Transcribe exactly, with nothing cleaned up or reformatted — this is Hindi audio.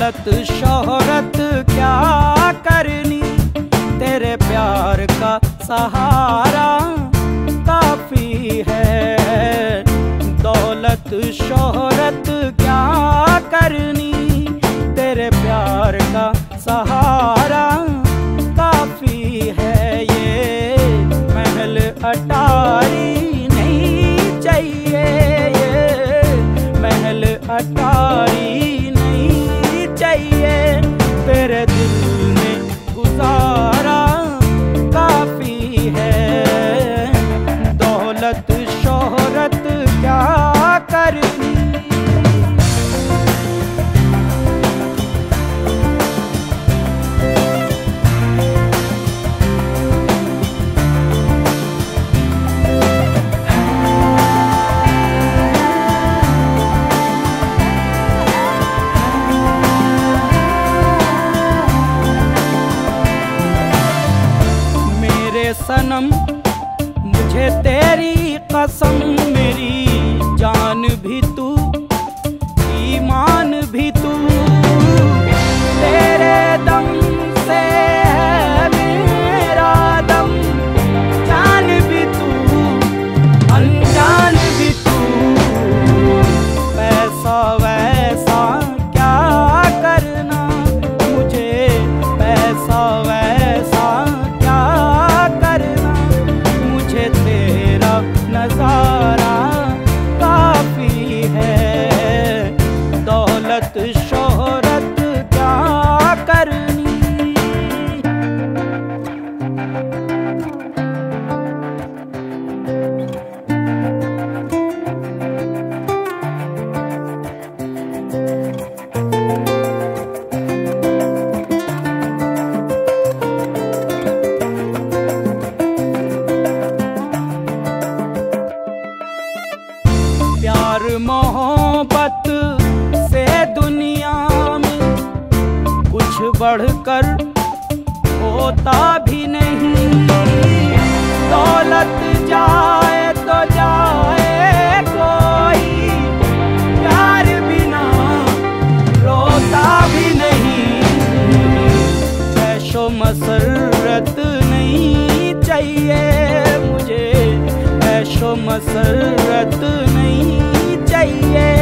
दौलत शोहरत क्या करनी, तेरे प्यार का सहारा काफी है। दौलत शोहरत क्या करनी, तेरे प्यार का सहारा काफी है। ये महल अटारी नहीं चाहिए, ये महल अटारी नहीं चाहिए। तेरे दिल में गुजारा काफी है। दौलत शोहरत क्या करनी। सनम मुझे तेरी कसम, मेरी जान भी तू, ईमान भी तू। तेरे दम से है मेरा दम, जान भी तू, अनजान भी तू। पैसा वैसा क्या करना मुझे, पैसा वैसा नजारा काफी है। दौलत शोहरत क्या करनी। प्यार मोहब्बत से दुनिया में कुछ बढ़कर होता भी नहीं। दौलत जाए तो जाए कोई, प्यार बिना रोता भी नहीं। ऐशो मसरत नहीं चाहिए मुझे, ऐशो मसरत नहीं चाहिए।